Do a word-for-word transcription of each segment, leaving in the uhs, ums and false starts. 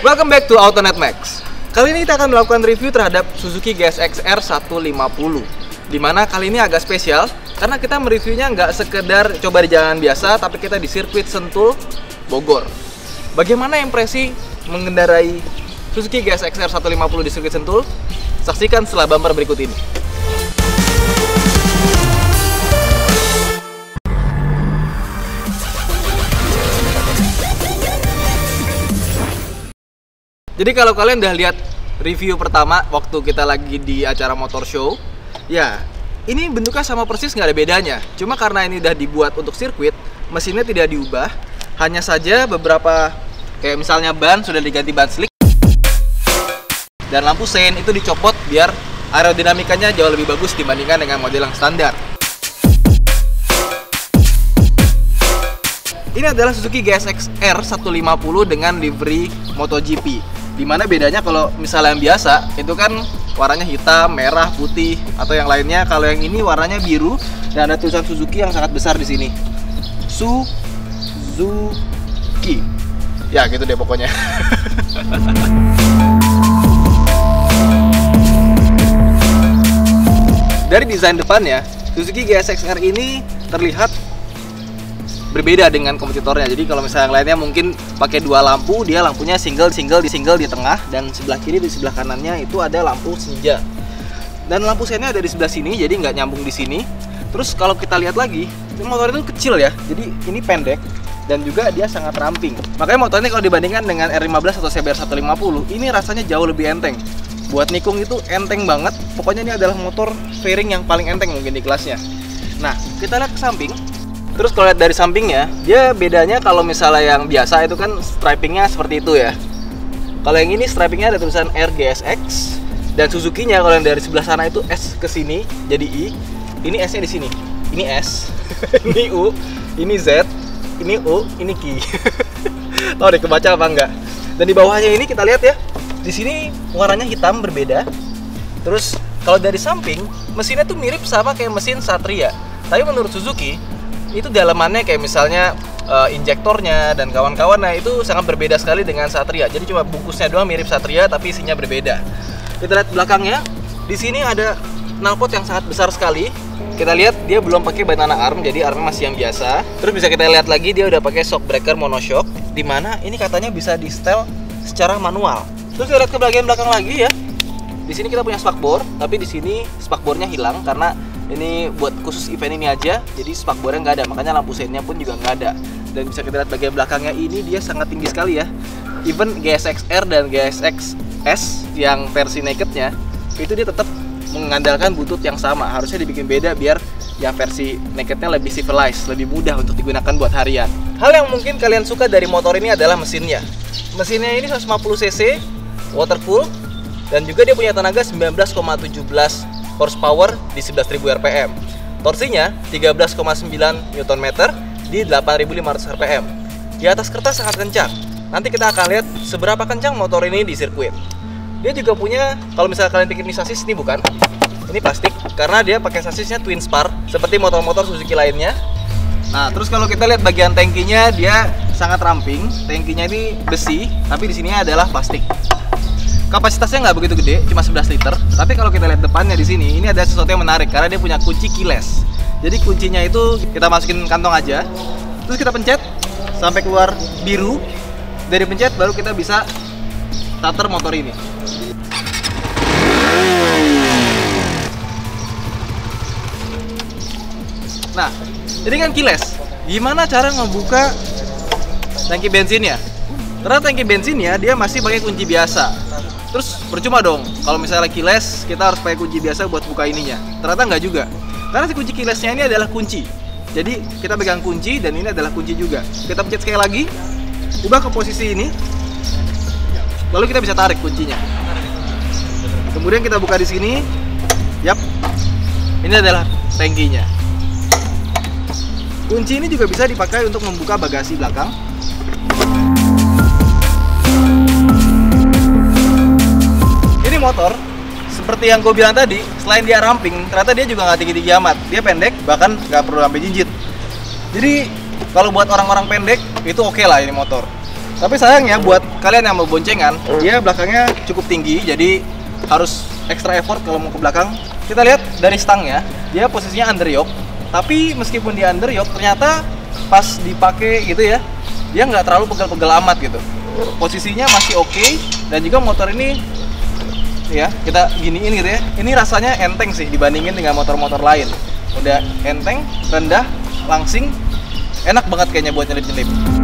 Welcome back to Autonet Max. Kali ini kita akan melakukan review terhadap Suzuki G S X R seratus lima puluh. Dimana kali ini agak spesial karena kita mereviewnya nggak sekedar coba di jalanan biasa, tapi kita di sirkuit Sentul, Bogor. Bagaimana impresi mengendarai Suzuki G S X R seratus lima puluh di sirkuit Sentul? Saksikan setelah bumper berikut ini. Jadi kalau kalian udah lihat review pertama waktu kita lagi di acara motor show, ya ini bentuknya sama persis, nggak ada bedanya. Cuma karena ini udah dibuat untuk sirkuit, mesinnya tidak diubah. Hanya saja beberapa, kayak misalnya ban sudah diganti ban slick, dan lampu sein itu dicopot biar aerodinamikanya jauh lebih bagus dibandingkan dengan model yang standar. Ini adalah Suzuki G S X R seratus lima puluh dengan livery MotoGP. Dimana bedanya kalau misalnya yang biasa itu kan warnanya hitam, merah, putih atau yang lainnya. Kalau yang ini warnanya biru dan ada tulisan Suzuki yang sangat besar di sini. Suzuki. Ya gitu deh pokoknya. Dari desain depannya, Suzuki G S X R ini terlihat berbeda dengan kompetitornya. Jadi kalau misalnya yang lainnya mungkin pakai dua lampu, dia lampunya single single di single di tengah, dan sebelah kiri di sebelah kanannya itu ada lampu senja. Dan lampu seinnya ada di sebelah sini, jadi nggak nyambung di sini. Terus kalau kita lihat lagi, motor itu kecil ya. Jadi ini pendek dan juga dia sangat ramping. Makanya motor ini kalau dibandingkan dengan R lima belas atau C B R seratus lima puluh, ini rasanya jauh lebih enteng. Buat nikung itu enteng banget. Pokoknya ini adalah motor fairing yang paling enteng mungkin di kelasnya. Nah, kita lihat ke samping. Terus kalau lihat dari sampingnya, dia bedanya kalau misalnya yang biasa itu kan stripingnya seperti itu ya. Kalau yang ini stripingnya ada tulisan R G S X, dan Suzuki-nya kalau yang dari sebelah sana itu S ke sini jadi I. Ini S-nya di sini. Ini S, ini U, ini Z, ini U, ini Q. Tahu deh kebaca apa enggak? Dan di bawahnya ini kita lihat ya. Di sini warnanya hitam berbeda. Terus kalau dari samping, mesinnya tuh mirip sama kayak mesin Satria. Tapi menurut Suzuki itu dalamannya kayak misalnya uh, injektornya dan kawan-kawannya itu sangat berbeda sekali dengan Satria. Jadi cuma bungkusnya doang mirip Satria tapi isinya berbeda. Kita lihat belakangnya, di sini ada knalpot yang sangat besar sekali. Kita lihat dia belum pakai banana arm, jadi armnya masih yang biasa. Terus bisa kita lihat lagi dia udah pakai shock breaker monoshock, di mana ini katanya bisa di setel secara manual. Terus kita lihat ke bagian belakang lagi ya. Di sini kita punya spakbor, tapi di sini spakbornya hilang karena ini buat khusus event ini aja, jadi spakbornya nggak ada, makanya lampu seinnya pun juga nggak ada. Dan bisa kita lihat bagian belakangnya ini dia sangat tinggi sekali ya. Even G S X R dan G S X S yang versi nakednya itu dia tetap mengandalkan butut yang sama. Harusnya dibikin beda biar yang versi nakednya lebih civilized, lebih mudah untuk digunakan buat harian. Hal yang mungkin kalian suka dari motor ini adalah mesinnya. Mesinnya ini seratus lima puluh cc, watercool, dan juga dia punya tenaga sembilan belas koma satu tujuh horsepower di sebelas ribu R P M. Torsinya tiga belas koma sembilan newton meter di delapan ribu lima ratus R P M. Di atas kertas sangat kencang. Nanti kita akan lihat seberapa kencang motor ini di sirkuit. Dia juga punya, kalau misalnya kalian pikir ini sasis, ini bukan. Ini plastik karena dia pakai sasisnya twin spar seperti motor-motor Suzuki lainnya. Nah, terus kalau kita lihat bagian tangkinya, dia sangat ramping. Tangkinya ini besi, tapi di sini adalah plastik. Kapasitasnya nggak begitu gede, cuma sebelas liter. Tapi kalau kita lihat depannya di sini, ini ada sesuatu yang menarik karena dia punya kunci keyless. Jadi kuncinya itu kita masukin kantong aja, terus kita pencet sampai keluar biru. Dari pencet baru kita bisa starter motor ini. Nah, ini kan keyless. Gimana cara ngebuka tangki bensinnya? Karena tangki bensinnya dia masih pakai kunci biasa. Terus percuma dong, kalau misalnya keyless, kita harus pakai kunci biasa buat buka ininya. Ternyata nggak juga, karena si kunci keylessnya ini adalah kunci. Jadi kita pegang kunci dan ini adalah kunci juga. Kita pencet sekali lagi, ubah ke posisi ini, lalu kita bisa tarik kuncinya. Kemudian kita buka di sini, yap, ini adalah tangkinya. Kunci ini juga bisa dipakai untuk membuka bagasi belakang. Motor seperti yang gue bilang tadi, selain dia ramping, ternyata dia juga nggak tinggi-tinggi amat. Dia pendek, bahkan nggak perlu sampai jinjit. Jadi kalau buat orang-orang pendek itu oke okay lah ini motor. Tapi sayangnya buat kalian yang mau boncengan, dia belakangnya cukup tinggi, jadi harus extra effort kalau mau ke belakang. Kita lihat dari stangnya, dia posisinya under yoke. Tapi meskipun dia under yoke, ternyata pas dipakai gitu ya, dia nggak terlalu pegel-pegel amat gitu. Posisinya masih oke, okay, dan juga motor ini ya kita giniin gitu ya. Ini rasanya enteng sih dibandingin dengan motor-motor lain. Udah enteng, rendah, langsing, enak banget kayaknya buat nyelip-nyelip.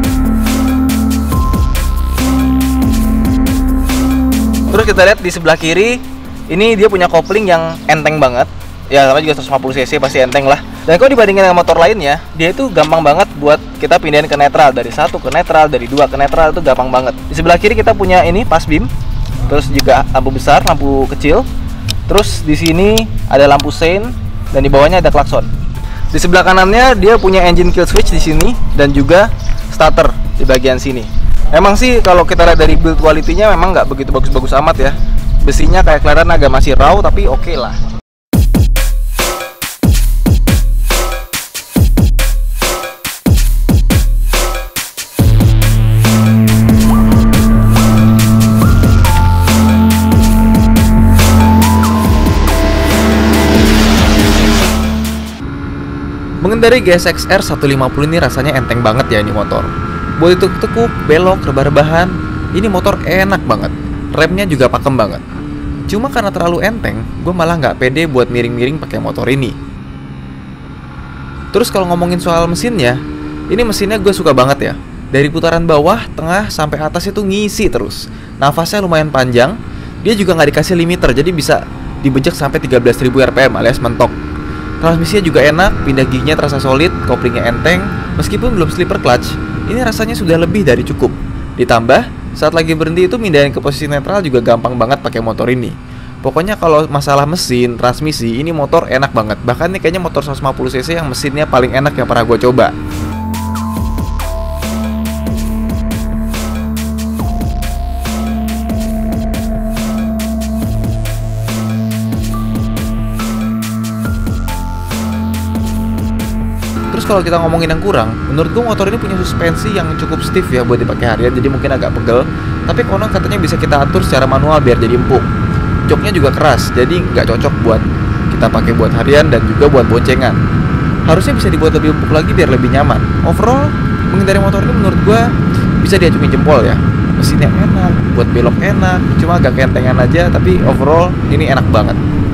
Terus kita lihat di sebelah kiri, ini dia punya kopling yang enteng banget. Ya sama juga seratus lima puluh cc pasti enteng lah. Dan kalau dibandingin dengan motor lainnya, dia itu gampang banget buat kita pindahin ke netral. Dari satu ke netral, dari dua ke netral, itu gampang banget. Di sebelah kiri kita punya ini pass beam, terus juga lampu besar, lampu kecil. Terus di sini ada lampu sein, dan di bawahnya ada klakson. Di sebelah kanannya dia punya engine kill switch di sini, dan juga starter di bagian sini. Emang sih kalau kita lihat dari build quality-nya memang nggak begitu bagus-bagus amat ya. Besinya kayak kelihatan agak masih raw, tapi oke okay lah. Mengendarai G S X R seratus lima puluh ini rasanya enteng banget ya ini motor. Buat ditekuk-tekuk, belok, rebah-rebahan, ini motor enak banget. Remnya juga pakem banget. Cuma karena terlalu enteng, gue malah nggak pede buat miring-miring pakai motor ini. Terus kalau ngomongin soal mesinnya, ini mesinnya gue suka banget ya. Dari putaran bawah, tengah, sampai atas itu ngisi terus. Nafasnya lumayan panjang. Dia juga nggak dikasih limiter, jadi bisa dibejek sampai tiga belas ribu R P M alias mentok. Transmisinya juga enak, pindah giginya terasa solid, koplingnya enteng. Meskipun belum slipper clutch, ini rasanya sudah lebih dari cukup. Ditambah, saat lagi berhenti itu mindahin ke posisi netral juga gampang banget pakai motor ini. Pokoknya kalau masalah mesin, transmisi, ini motor enak banget. Bahkan ini kayaknya motor seratus lima puluh cc yang mesinnya paling enak yang pernah gue coba. Terus kalau kita ngomongin yang kurang, menurut gue motor ini punya suspensi yang cukup stiff ya buat dipakai harian, jadi mungkin agak pegel. Tapi konon katanya bisa kita atur secara manual biar jadi empuk. Joknya juga keras, jadi nggak cocok buat kita pakai buat harian dan juga buat boncengan. Harusnya bisa dibuat lebih empuk lagi biar lebih nyaman. Overall, mengendarai motor ini menurut gue bisa diacungin jempol ya. Mesinnya enak, buat belok enak, cuma agak kentengan aja, tapi overall ini enak banget.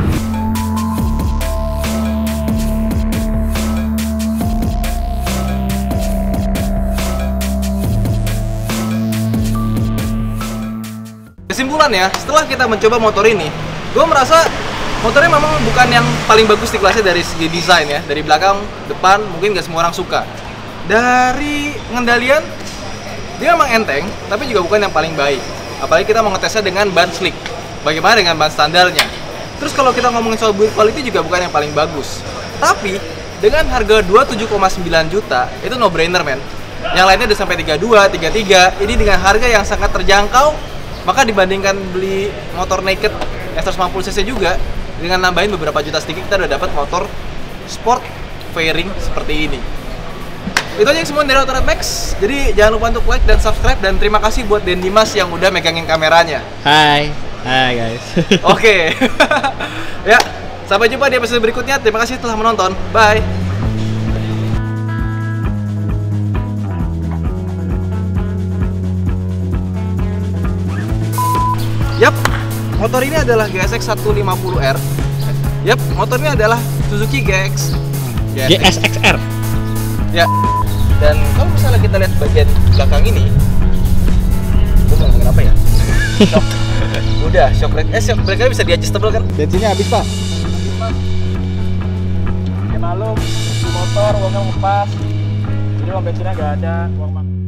Kesimpulan ya, setelah kita mencoba motor ini, gue merasa motornya memang bukan yang paling bagus di kelasnya dari segi desain ya. Dari belakang, depan, mungkin gak semua orang suka. Dari pengendalian, dia memang enteng, tapi juga bukan yang paling baik. Apalagi kita mau ngetesnya dengan ban slick. Bagaimana dengan ban standarnya? Terus kalau kita ngomongin soal build quality juga bukan yang paling bagus. Tapi, dengan harga dua puluh tujuh koma sembilan juta, itu no brainer men. Yang lainnya udah sampai tiga puluh dua, tiga puluh tiga. Ini dengan harga yang sangat terjangkau. Maka dibandingkan beli motor naked yang seratus lima puluh cc juga, dengan nambahin beberapa juta sedikit, kita udah dapat motor sport fairing seperti ini. Itu aja yang semua dari Autored Max. Jadi jangan lupa untuk like dan subscribe, dan terima kasih buat Den Dimas yang udah megangin kameranya. Hai, hai guys. Oke. Ya, sampai jumpa di episode berikutnya. Terima kasih telah menonton. Bye. Yap, motor ini adalah G S X seratus lima puluh R. Yap, motor ini adalah Suzuki G X G S X R. Ya. Dan kalau misalnya kita lihat bagian belakang ini, gue mau ngomongin apa ya? Shock. Udah, shock brake. Eh, shock brake-nya bisa di-adjustable kan? Bensinnya habis, Pak. Habis, Pak. Ya malum, di motor uangnya ngepas. Jadi uang bensinnya nggak ada, uang makan.